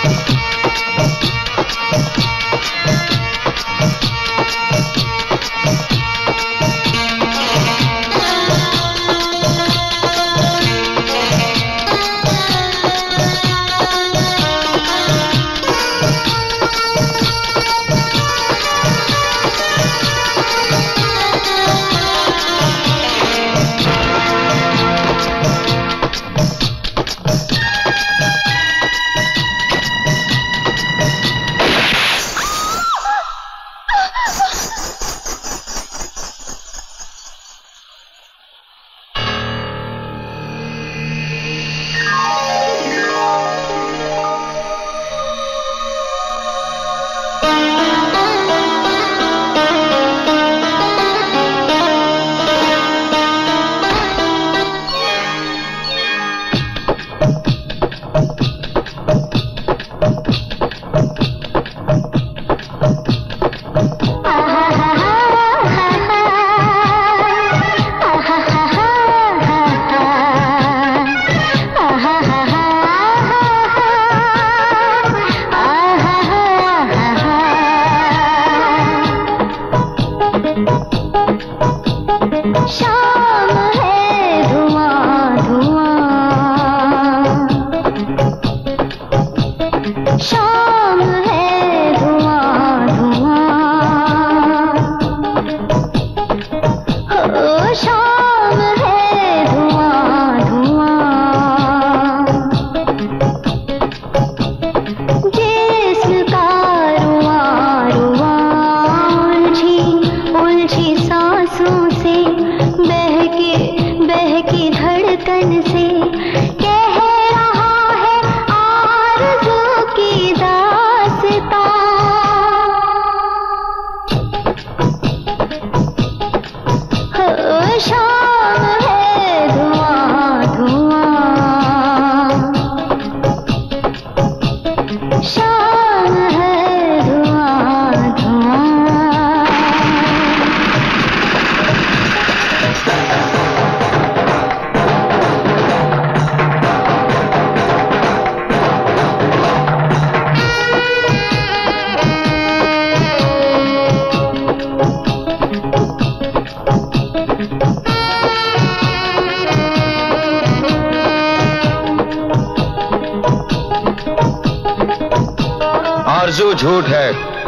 आरज़ू झूठ है,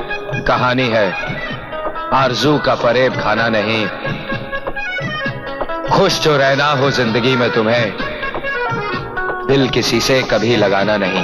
कहानी है, आरज़ू का फरेब खाना नहीं। खुश जो रहना हो जिंदगी में तुम्हें, दिल किसी से कभी लगाना नहीं।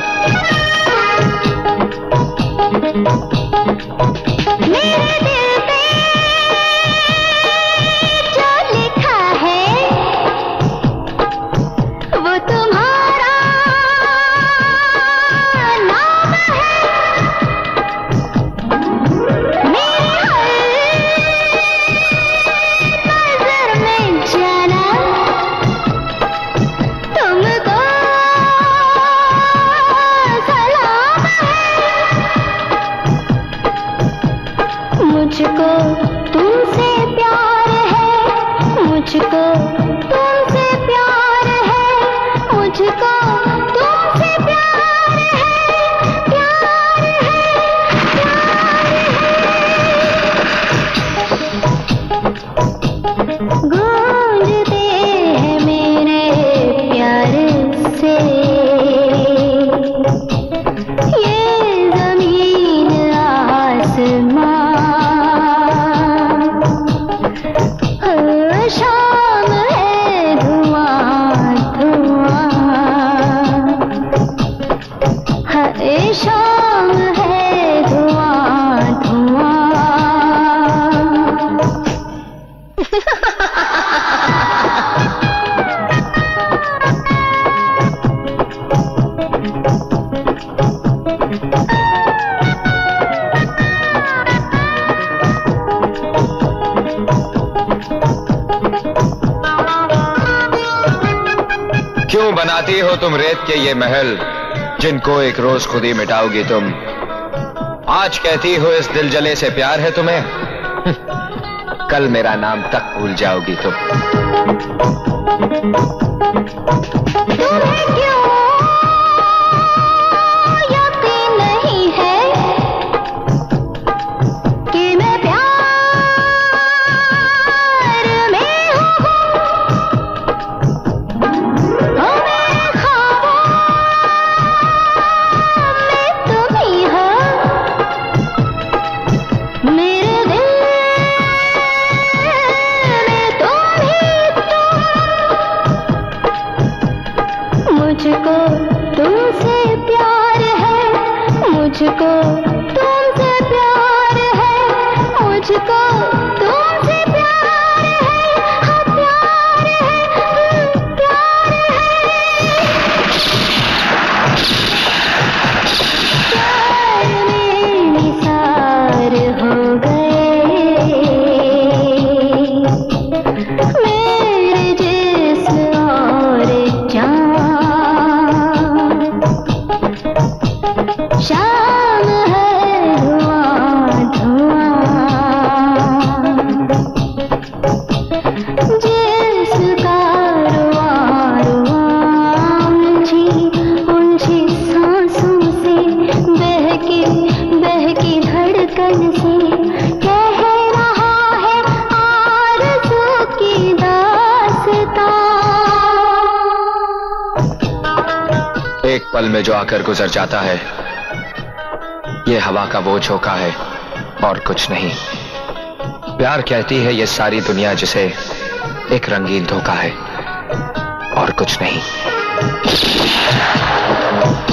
क्यों बनाती हो तुम रेत के ये महल, जिनको एक रोज खुद ही मिटाओगी तुम। आज कहती हो इस दिल जले से प्यार है तुम्हें, कल मेरा नाम तक भूल जाओगी तुम। तुम्हें क्यों यकीन एक पल में जो आकर गुजर जाता है, ये हवा का वो झोंका है और कुछ नहीं। प्यार कहती है ये सारी दुनिया जिसे एक रंगीन धोखा है और कुछ नहीं।